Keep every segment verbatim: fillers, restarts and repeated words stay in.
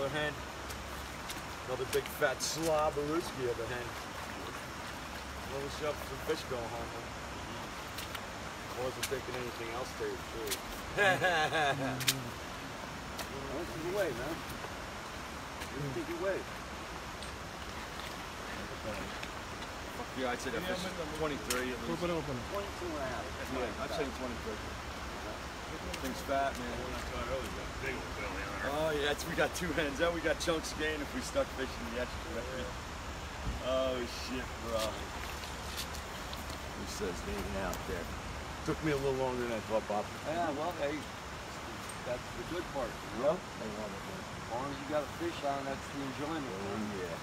another hen. Another big fat slob Baruski of a hen. Well, we should have some fish going home, man. I wasn't thinking anything else to you, too. This is the way, man. This is the way. Yeah, I'd say that fish is twenty-three at least. twenty-two and a half. Yeah, I'd say twenty-three. Thing's fat, man. Oh, yeah, it's, we got two hens. And we got chunks again if we stuck fish in the extra. Oh, shit, bro. Who says hanging out there? Took me a little longer than I thought, Bob. Yeah, well, hey, that's the good part. Well, As long as you got a fish on, that's the enjoyment. Oh, yeah.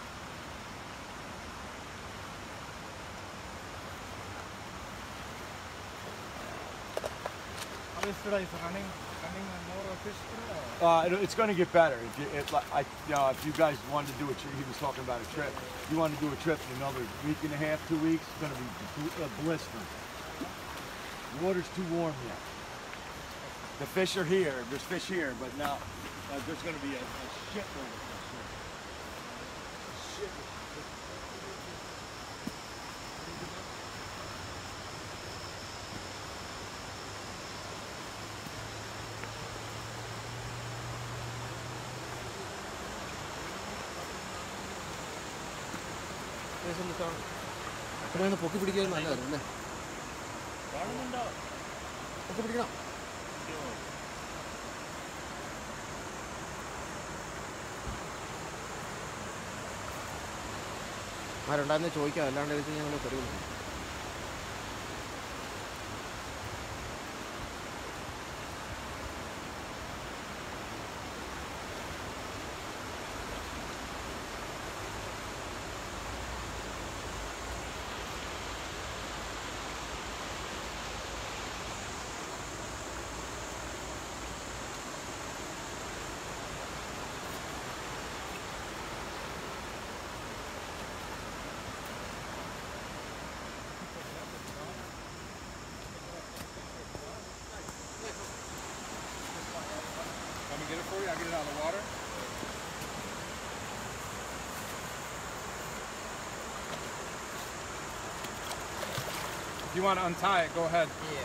How is today? Is running, running more fish today? Uh, it, it's going to get better. If you, it, I, you know, if you guys wanted to do a trip, he was talking about a trip. If you wanted to do a trip in another week and a half, two weeks, it's going to be uh, blistering. The water's too warm yet. The fish are here. There's fish here, but now uh, there's going to be a, a shitload of fish here. A shitload. അത്രയൊന്ന് പൊക്കി പിടിക്കുന്നത് നല്ലതായിരുന്നു അല്ലേ? പൊക്കി പിടിക്കണം. ആരുണ്ടായിരുന്നെ ചോദിക്കാം, അല്ലാണ്ട് വെച്ച് ഞങ്ങൾ തെരുവില്ല. Get it for you? I'll get it out of the water. If you want to untie it, go ahead. Yeah.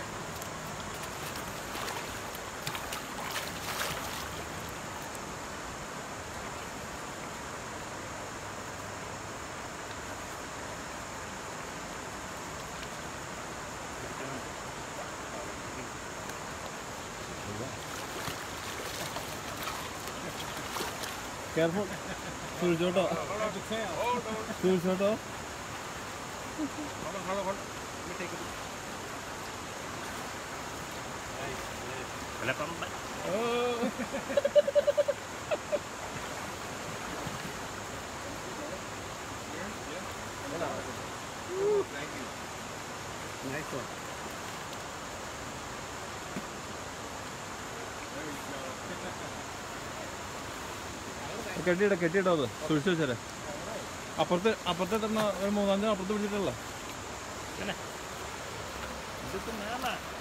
Careful. Shoot it off. Hold on the tail. Hold on. Shoot it off. Hold on, hold on, hold on. Let me take it. Oh. Thank you. Nice one. There you go. കെട്ടിയിട കെട്ടിയിട്ടോ അത് സൂക്ഷിച്ചു വെച്ചാലേ. അപ്പുറത്ത് അപ്പുറത്തെ ഒരു മൂന്നാം തീയതി അപ്പുറത്ത് പിടിച്ചിട്ടല്ല.